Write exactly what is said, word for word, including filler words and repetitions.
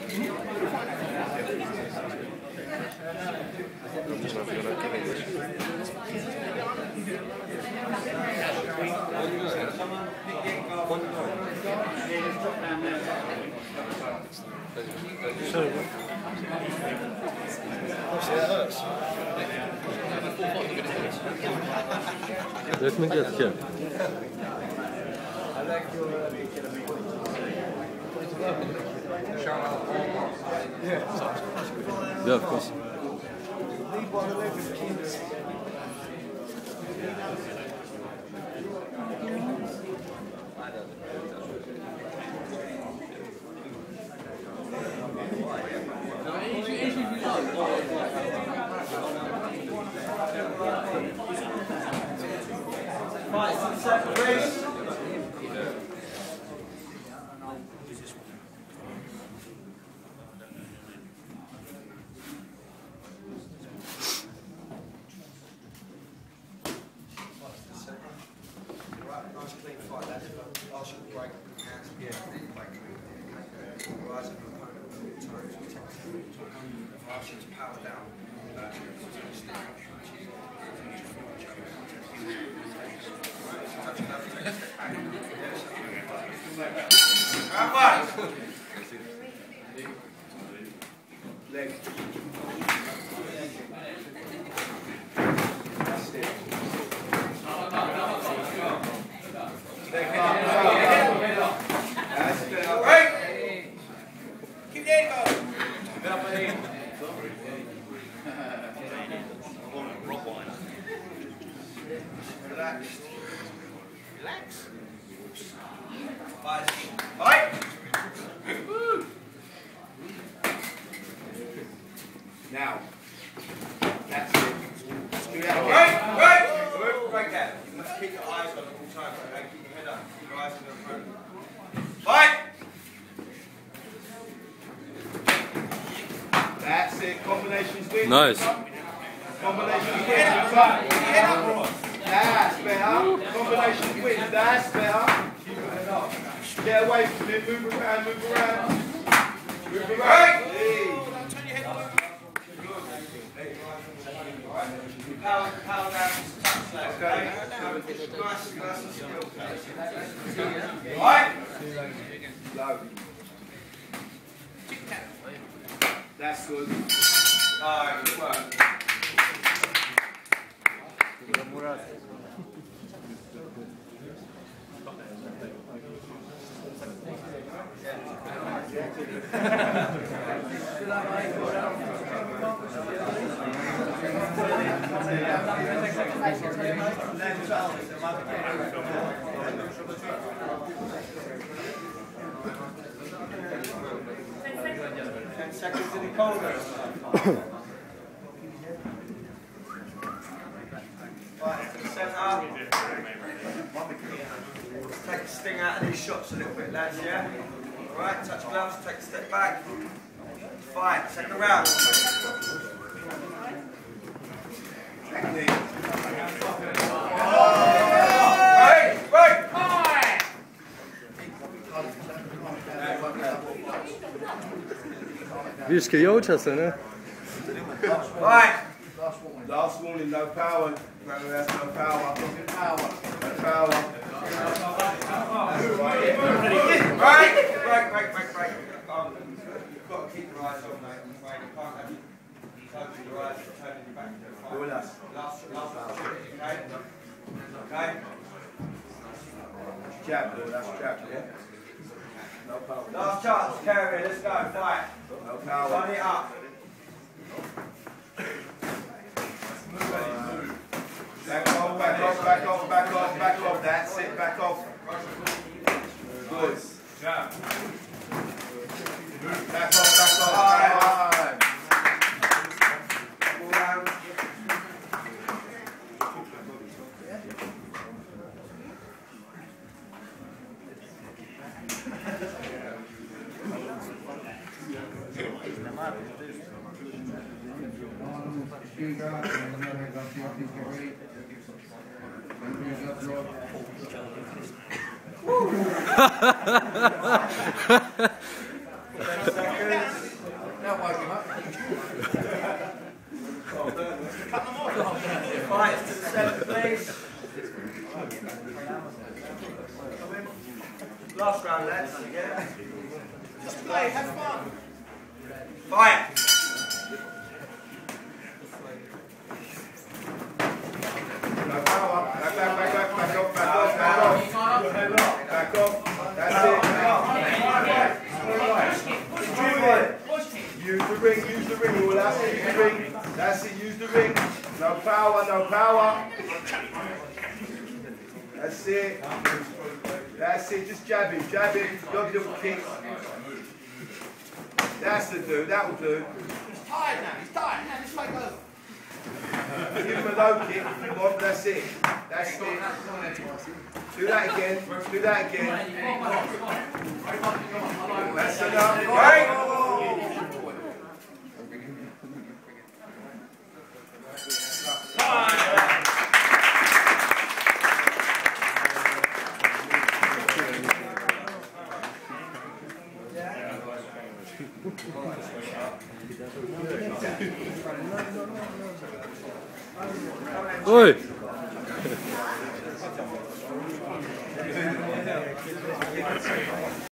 Let me get here. Yeah, of course. Five, seven, race. Nice clean fight, that's ask you to break hands. Yeah. Rise up your opponent with your toes, ask you to power down. Leg. That's it. That's it. All right. Keep that going. Relax. Relax. Five. Fight. Now. That's it. Let's do that again. Right, right. Break that. You must keep your eyes on the whole time. Okay? Keep your head up. Keep your eyes on the front. Fight. That's it. Combinations win. Nice. Combinations win. That's better. Combinations win. That's better. Get away from it. Move around. Move around. Move around. Power, power down. Okay. Nice, nice and still. Right. Low. That's good. Alright, good work. Ten seconds in the corner. Right, to the centre. Take the sting out of these shots a little bit, lads, yeah? Alright, touch gloves, take a step back. Fight, second round. Technique. Right, right. Widzisz, K O czasem, nie? Right. Last warning, no power. Remember, that's no power. No power. No power. Right, right, right, right, right. You've got to keep your eyes on, mate. You can't have closing your eyes and turning your back to the fight. Last, last, last, okay? Okay? Jab, Lord, that's jab, yeah? No power. Last chance, carry, let's go, fight. No power. Run it up. Back off, back off, back off, back off, back off. That's it, back off. Good. Back off, back off. Back off. Woo! Don't wake him up. Fight to the centre, please. Last round, lads. Yeah. Just play, have fun. Fight. No power. Back, back, back, back, back off, back off, back off. Back off. That's it. Use the ring, use the ring, all that's it, use the ring. That's it, use the ring. No power, no power. That's it. That's it, just jab him, jab him, doggy little kick. That's the do, that will do. He's tired now, he's tired. Now just make over. Give him a low kick, come on, that's it. That's it. Do that again, do that again. That's enough. Right? Oi!